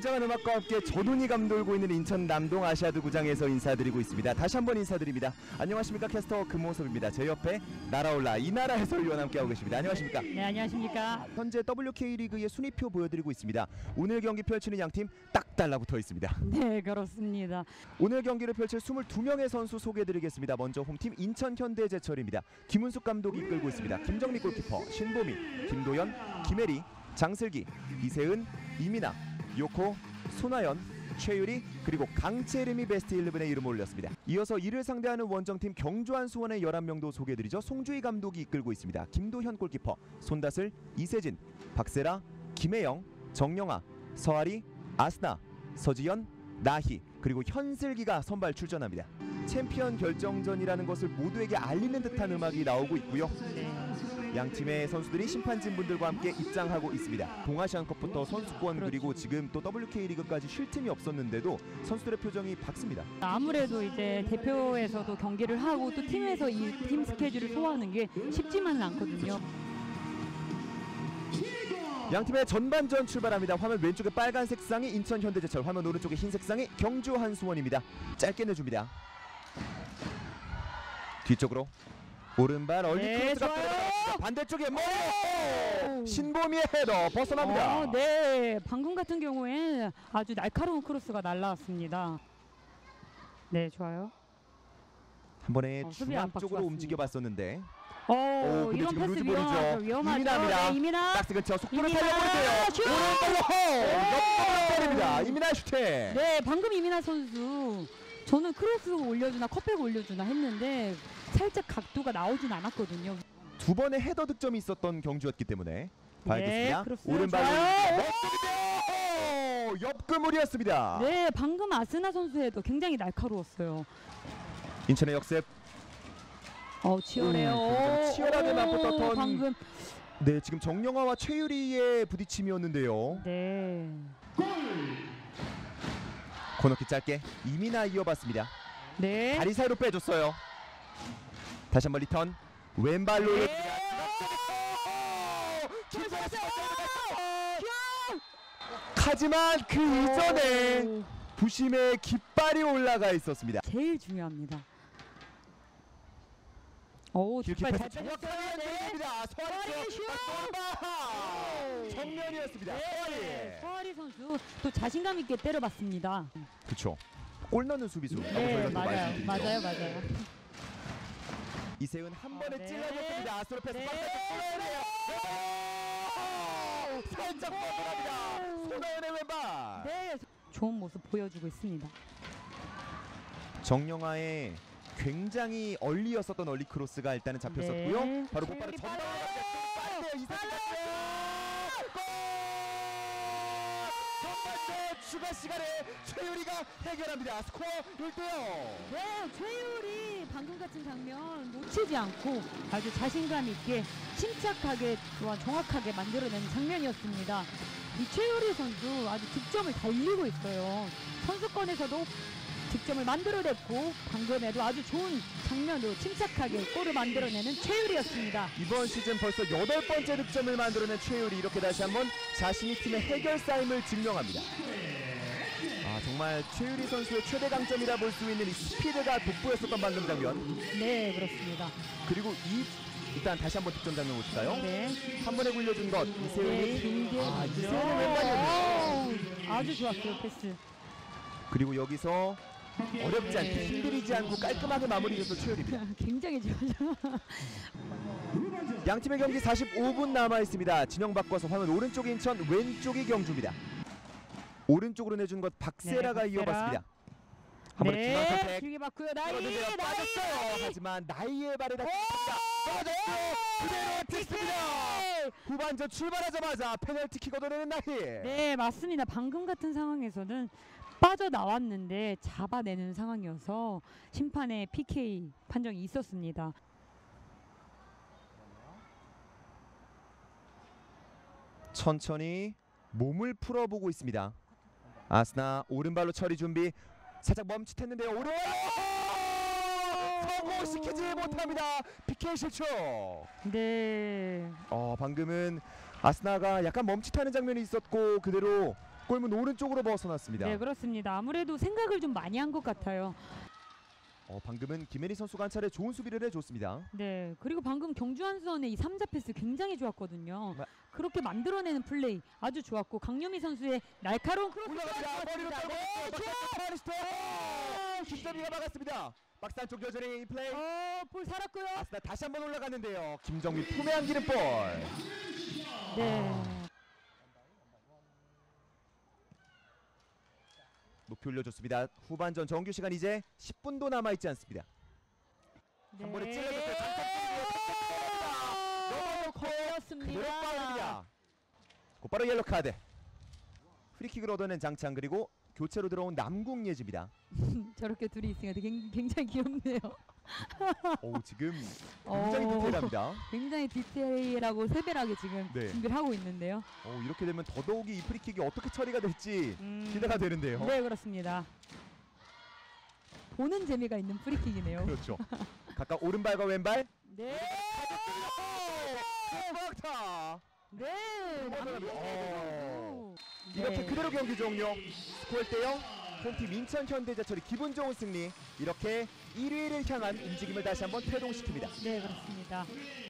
웅장한 음악과 함께 조눈이 감돌고 있는 인천 남동 아시아드 구장에서 인사드리고 있습니다. 다시 한번 인사드립니다. 안녕하십니까, 캐스터 금호섭입니다. 제 옆에 날아올라 이나라 해설위원 함께하고 계십니다. 안녕하십니까? 네, 안녕하십니까? 현재 WK리그의 순위표 보여드리고 있습니다. 오늘 경기 펼치는 양팀 딱 달라붙어 있습니다. 네, 그렇습니다. 오늘 경기를 펼칠 22명의 선수 소개해드리겠습니다. 먼저 홈팀 인천 현대제철입니다. 김은숙 감독이 이끌고 있습니다. 김정미 골키퍼, 신보미, 김도연, 김혜리, 장슬기, 이세은, 이민아, 요코, 손아연, 최유리, 그리고 강채림이 베스트 11에 이름을 올렸습니다. 이어서 이를 상대하는 원정팀 경주한 수원의 11명도 소개해드리죠. 송주희 감독이 이끌고 있습니다. 김도현 골키퍼, 손다슬, 이세진, 박세라, 김혜영, 정영아, 서아리, 아스나, 서지연, 나희, 그리고 현슬기가 선발 출전합니다. 챔피언 결정전이라는 것을 모두에게 알리는 듯한 음악이 나오고 있고요. 양 팀의 선수들이 심판진분들과 함께 입장하고 있습니다. 동아시안컵부터 선수권 그리고 지금 또 WK리그까지 쉴 틈이 없었는데도 선수들의 표정이 밝습니다. 아무래도 이제 대표에서도 경기를 하고 또 팀에서 이 팀 스케줄을 소화하는 게 쉽지만은 않거든요. 양 팀의 전반전 출발합니다. 화면 왼쪽에 빨간색 상이 인천 현대제철, 화면 오른쪽에 흰색 상이 경주 한수원입니다. 짧게 내줍니다. 뒤쪽으로 오른발 얼리 크로스가 들어갑니다. 반대쪽에 머리 신보미의 헤더 벗어납니다. 네, 방금 같은 경우에 아주 날카로운 크로스가 날라왔습니다.네, 좋아요. 한 번에 수비 압박 중앙 쪽으로 좋았습니다. 움직여봤었는데 근데 이런 지금 패스 위험하죠. 이민아입니다. 네, 이민아. 박스 근처 속도를 이민아, 살려보세요. 슛! 오른발로 때립니다. 이민아 슈팅. 네, 방금 이민아 선수 저는 크로스 올려주나 컵백 올려주나 했는데 살짝 각도가 나오진 않았거든요. 두 번의 헤더 득점이 있었던 경주였기 때문에 봐야겠습니다. 크로스 오른발로 좋아요. 옆그물이었습니다. 네, 방금 아스나 선수에도 굉장히 날카로웠어요. 인천의 역습. 치열해요. 굉장히 치열하게 맞붙었던 방금. 네, 지금 정영아와 최유리의 부딪힘이었는데요. 네. 코너킥 짧게 이민아 이어봤습니다. 네. 다리 사이로 빼줬어요. 다시 한번 리턴 왼발로 하지만 그 이전에 부심의 깃발이 올라가 있었습니다. 제일 중요합니다. 깃발 잘 빼줬어요. 서아리 슛! 정면이었습니다. 서아리 선수 또 자신감 있게 때려봤습니다. 그렇죠. 골 넣는 수비수. 네, 맞아요. 이세은 한 번에 네. 찔러줬습니다. 아스트로 패스 네. 살짝 뻗어갑니다. 손아연의 왼발. 네, 좋은 모습 보여주고 있습니다. 정영아의 굉장히 얼리였었던 얼리 크로스가 일단은 잡혔었고요. 네. 바로 곧바로 전방으로 추가 시간에 최유리가 해결합니다. 스코어 1대0. 네, 최유리 방금 같은 장면 놓치지 않고 아주 자신감 있게 침착하게 또한 정확하게 만들어내는 장면이었습니다. 이 최유리 선수 아주 득점을 달리고 있어요. 선수권에서도 득점을 만들어냈고 방금에도 아주 좋은 장면으로 침착하게 골을 만들어내는 최유리였습니다. 이번 시즌 벌써 8번째 득점을 만들어낸 최유리, 이렇게 다시 한번 자신이 팀의 해결사임을 증명합니다. 정말 최유리 선수의 최대 강점이라 볼 수 있는 이 스피드가 돋보였었던 방금 장면. 네, 그렇습니다. 그리고 일단 다시 한번 득점 장면 보실까요? 네. 한 번에 굴려준 것 이세은이. 길게. 이세은의 왼발이었네요. 아주 좋았어요, 패스. 그리고 여기서 어렵지 않게 힘들이지 않고 깔끔하게 마무리해서 최유리입니다. 굉장히 좋아요. 양팀의 경기 45분 남아 있습니다. 진영 바꿔서 화면 오른쪽이 인천, 왼쪽이 경주입니다. 오른쪽으로 내준 것 박세라가 박세라. 이어봤습니다. 한 번에 중앙 선택. 길게 맞고요. 나이. 빠졌어요. 하지만 나이의 발에 닿습니다. 빠졌어요. 그대로 찍습니다. 후반전 출발하자마자 페널티킥 얻어내는 나이. 네, 맞습니다. 방금 같은 상황에서는 빠져나왔는데 잡아내는 상황이어서 심판의 PK 판정이 있었습니다. 천천히 몸을 풀어보고 있습니다. 아스나 오른발로 처리 준비. 살짝 멈칫했는데요. 오른발로 성공시키지 못합니다. PK 실축. 네. 방금은 아스나가 약간 멈칫하는 장면이 있었고 그대로 골문 오른쪽으로 벗어났습니다. 네, 그렇습니다. 아무래도 생각을 좀 많이 한 것 같아요. 방금은 김혜리 선수가 한 차례 좋은 수비를 해줬습니다. 네, 그리고 방금 경주한 선의 이 3자 패스 굉장히 좋았거든요. 그렇게 만들어내는 플레이 아주 좋았고 강요미 선수의 날카로운 크로스 올라갑니다. 머리로 좋았습니다. 따고 네, 파리스토 김정희가 막았습니다. 박스 안쪽 여전히 이 플레이. 볼 살았고요. 아스나 다시 한번 올라갔는데요. 김정희 품에 안기는 볼. 네. 높이 올려줬습니다. 후반전 정규 시간 이제 10분도 남아있지 않습니다. 한 번에 찔러줬어요. 너무 걸렸습니다. 파울입니다. 곧바로 옐로 카드. 프리킥을 얻어낸 장창 그리고 교체로 들어온 남궁예지입니다. 저렇게 둘이 있으니까 굉장히 귀엽네요. 지금 굉장히 디테일합니다. 굉장히 디테일하고 세밀하게 지금 네. 준비를 하고 있는데요. 이렇게 되면 더더욱이 이 프리킥이 어떻게 처리가 될지 기대가 되는데요. 네, 그렇습니다. 보는 재미가 있는 프리킥이네요. 그렇죠. 각각 오른발과 왼발. 네. 막타. 네. 이렇게 그대로 경기 종료. 스코어 1대0. 홈팀 인천 현대제철이 기분 좋은 승리. 이렇게 1위를 향한 움직임을 다시 한번 태동시킵니다. 네, 그렇습니다.